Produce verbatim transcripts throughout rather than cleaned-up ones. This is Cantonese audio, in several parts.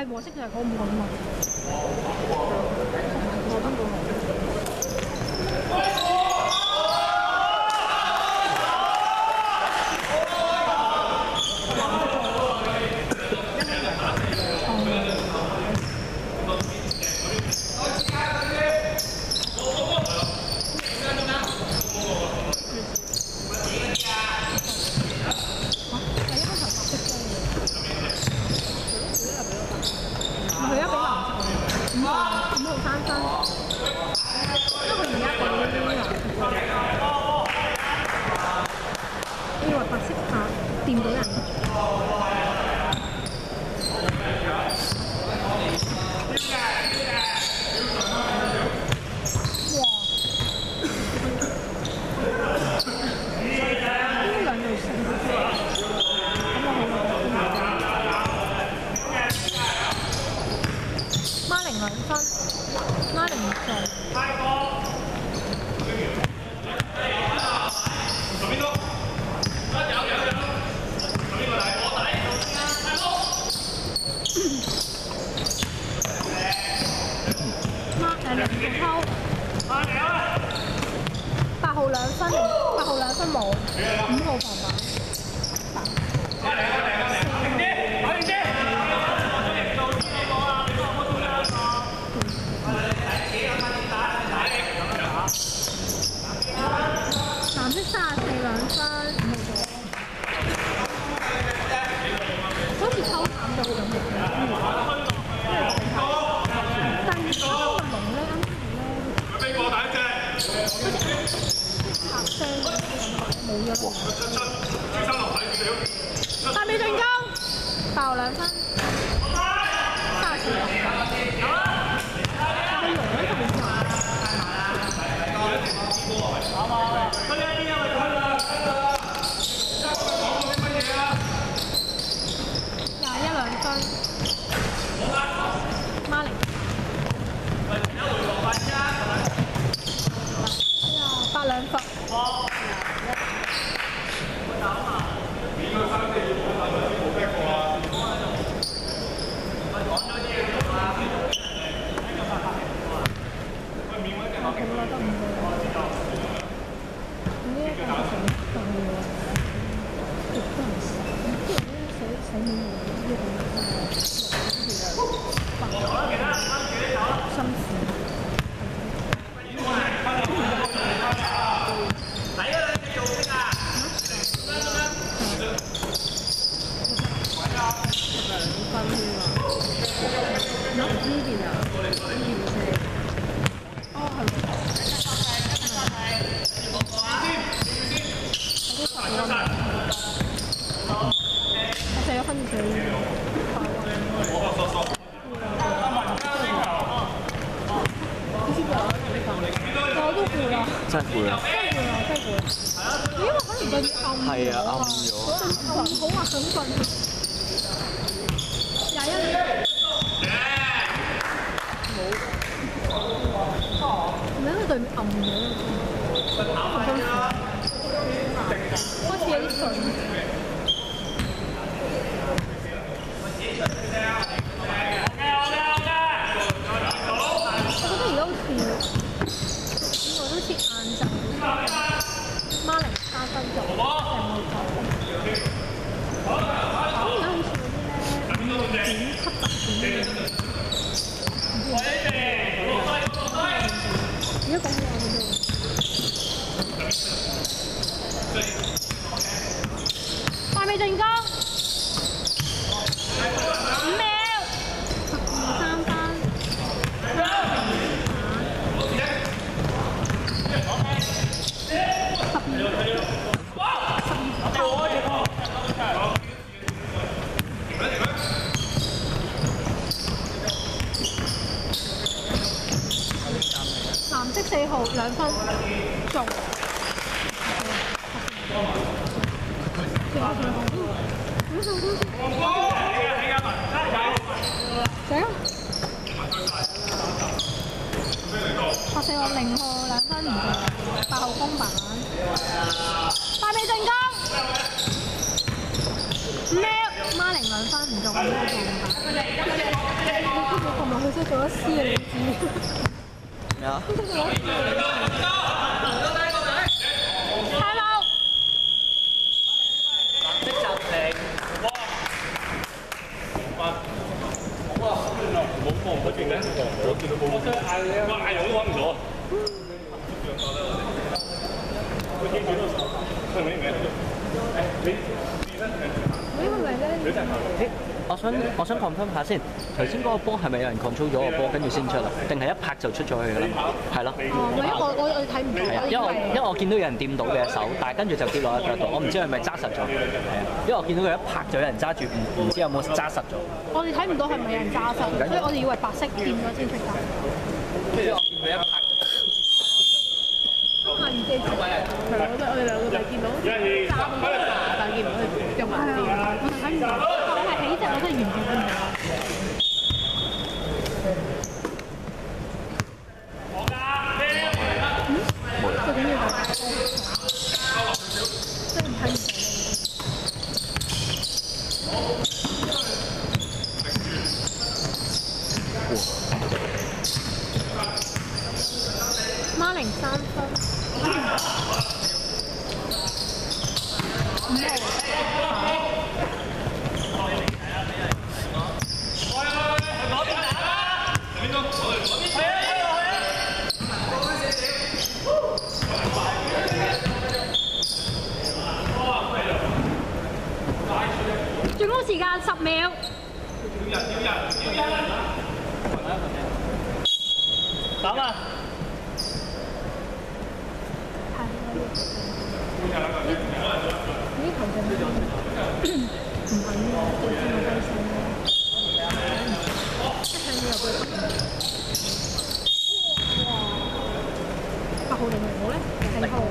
係和式就係嗰五個嘛。我邊個？掂到人。哇！呢兩條線，咁我好孖零兩分，孖零唔做。零號拋，八號兩分，八號兩分冇，五號防板，藍色三十四兩分，五號左，好似抽慘咗好咁嘅。但係抽個龍咧，啱啱咧，好似拍聲冇咗。大尾進攻，爆兩分，三十四。個龍咧就唔錯。廿一兩分。孖零。八兩分。 真係攰啊！ 真係攰啊！真係攰。因為可能對面暗咗。 係啊，暗咗。 暗好啊，想瞓。廿一年。冇。唔係因為對面暗咗。開始有啲順。我覺得而家好似。我都切晏晝，孖零三分鐘，成冇錯。咁而家好似嗰啲咧，點級特點嘅。而家講嘢我哋大尾進攻，五秒，十二三分。藍色四號兩分中，死啊！拍四號零號兩分唔中，八號公板，大尾進攻，五秒孖零兩分唔中，五號公板。 佢做咗 C 啊，你知？ 咩啊？ 太lâu。 藍色暫停。哇！好啊，冇望嗰邊咧，我見到冇。我真係嗌你啊！我嗌我都揾唔到啊！佢見住都係咪咩？誒你自身係。 你係咪咧？ 我想我想 confirm 下先，頭先嗰個波係咪有人 control 咗個波跟住先出啊？定係一拍就出咗去㗎啦？係咯。 哦，唔係，因為我我我睇唔到。 係啊，因為因為我見到有人掂到嘅手，但係跟住就跌落喺腳度，我唔知係咪揸實咗。係啊，因為我見到佢一拍就有人揸住，唔唔知有冇揸實咗。 我哋睇唔到係咪有人揸實，所以我哋以為白色掂咗先出㗎。 因為我見佢一拍。 下二姐係我哋我哋兩個就見到揸到個牙，但係見唔到佢腳埋啲。我哋睇唔到，我係起隻，我真係完全睇唔到。最緊要係即係唔睇唔到。孖零三分。五最高時間十秒。 打啊！ 呢球就唔係唔係喎，對住個低線咯，一向要有個哇！八號定零號咧？零號。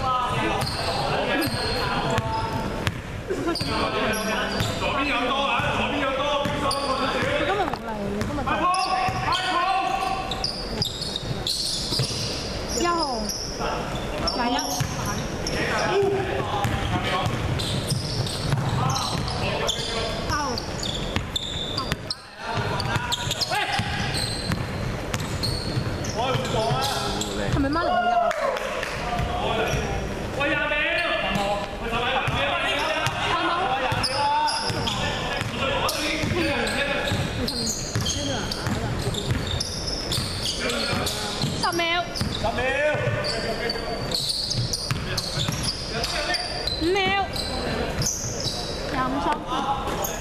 左邊有多啊！ 五秒，廿五三分。